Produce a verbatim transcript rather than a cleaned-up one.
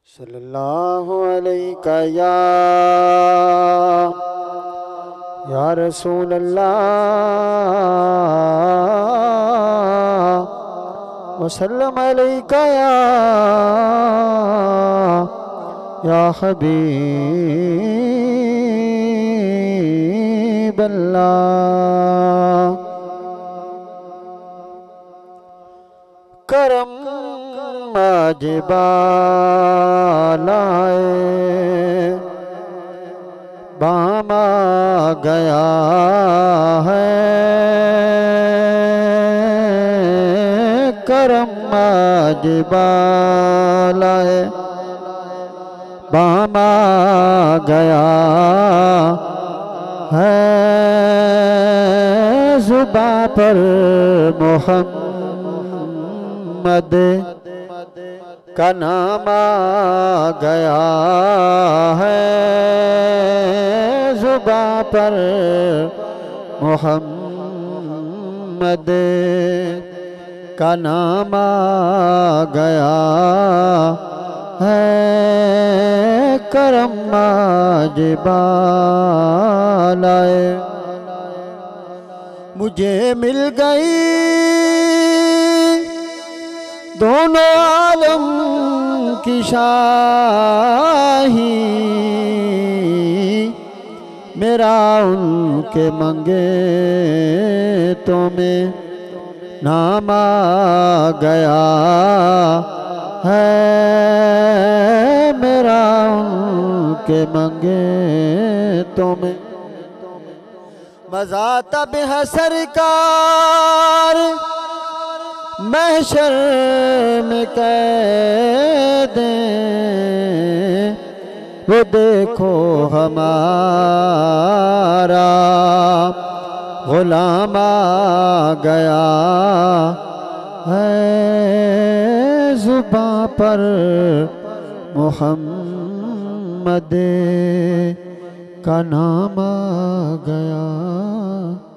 सल्लल्लाहु अलैका या या रसूल अल्लाह वसल्लम अलैका या या हबीब अल्लाह। करम आज बालाए बामा गया है, करम आज बालाए बामा गया है, जुबां पर मोहम्मद का नाम आ गया है, जुबां पर मोहम्मद का नाम आ गया है, करम आज बालाए मुझे मिल गई दोनों आलम की शाही, मेरा उनके मंगे तो में नाम आ गया है, मेरा उनके मंगे तो में मज़ा तब है सरकार महशर में कह दें, वो देखो हमारा गुलाम आ गया है, जुबां पर मोहम्मद का नाम आ गया।